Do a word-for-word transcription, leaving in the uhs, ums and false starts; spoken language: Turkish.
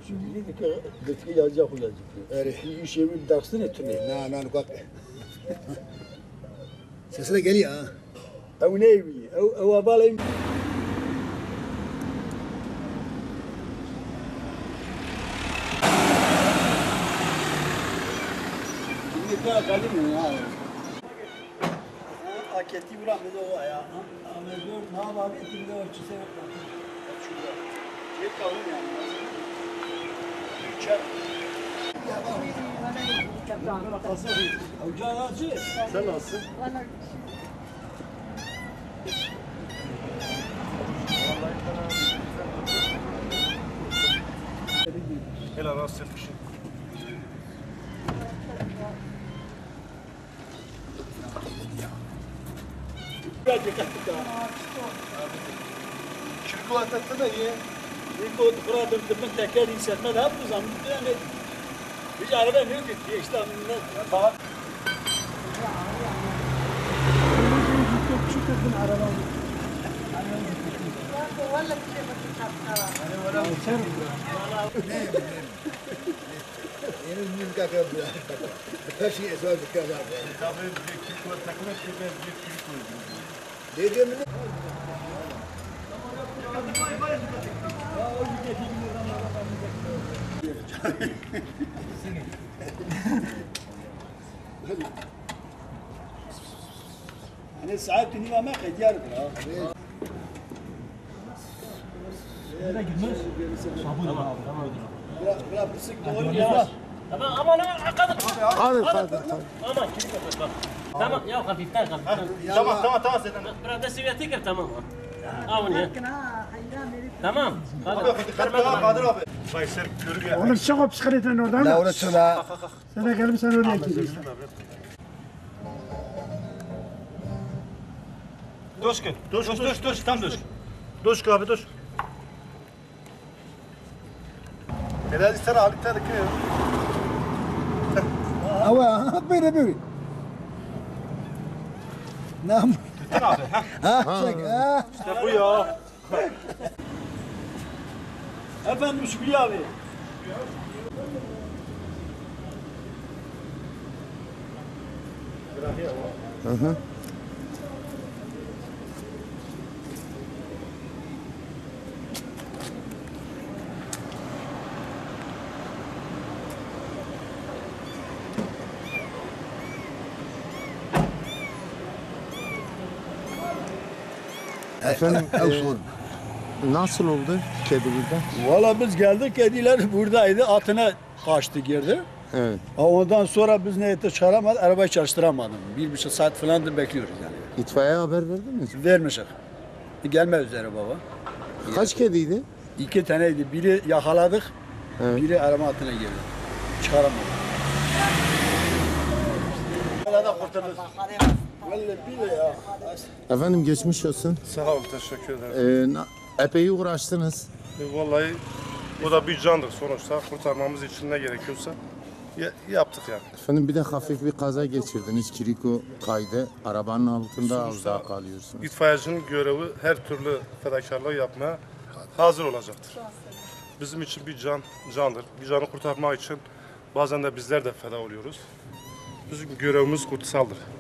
Şimdi ki detki yazacak olacak. Evet. Bir iş yemi bir dersin etini. Na na nukak. Sesi de geliyor ha. Ev ne evi? Ev ev abalayım. Şimdi daha kalim ya. Aketi bulan bir de o ya. Ama diyor ne yapalım etimde ölçüse yok. Şurada. Şey kalın yani. Çek. Sen nasılsın? Helal olsun bir şey. Şirko atattı da iyi. İlk o kuradım tıbbın teker hissetme de yaptı zaman. Yani hiç araba ne yok ki işte ne bak. Çok kırdın araba. Valla bir şey bakın Sen Yeni bir kakar bu. Her şey esas bir kakar. Tabii bir kirko takmak gibi bir kirko. Dedim mi? hani saat tünü ama kadiyardır ha. Nereye gitmez? Sabun abi. Biraz biraz pısık doğru ya. Tamam aman aman kadın. Hadi hadi. Aman kimi kapat bak. Tamam ya hafiften hafiften. Tamam tamam tamam sen. Biraz da siviyeti kır tamam. Aman ya. Tamam. Hadi. Kadir Kadir abi. Faysal görü ya. Oğlum çık o psikolojiden oradan. La orası la. Sen de gelip sen oraya gidiyorsun. Doşke. Doş doş doş doş tam doş. Doş abi doş. Helal istene abi tane ki. Ama böyle böyle. Nam. Gittin abi. Ha çek ha. İşte bu ya. Efendim Şükrü abi. Hı hı. Efendim e, nasıl oldu kedi burada? Valla biz geldik kediler buradaydı atına kaçtı girdi. Evet. Ha, ondan sonra biz ne etti çıkaramadık arabayı çalıştıramadım. Bir buçuk saat falandır bekliyoruz yani. İtfaiye haber verdiniz mi? Vermişik. Gelme üzere baba. Kaç kediydi? İki taneydi. Biri yakaladık. Evet. Biri arama altına girdi. Çıkaramadık. Hala da kurtulduk. Vallahi bile ya. Efendim geçmiş olsun. Sağ ol teşekkür ederim. E, na- epey uğraştınız. E, vallahi bu da bir candır sonuçta. Kurtarmamız için ne gerekiyorsa ya- yaptık yani. Efendim bir de hafif bir kaza geçirdiniz. Kiriko kaydı. Arabanın altında az Sonuçta daha kalıyorsunuz. İtfaiyecinin görevi her türlü fedakarlığı yapmaya hazır olacaktır. Bizim için bir can candır. Bir canı kurtarmak için bazen de bizler de feda oluyoruz. Bizim görevimiz kutsaldır.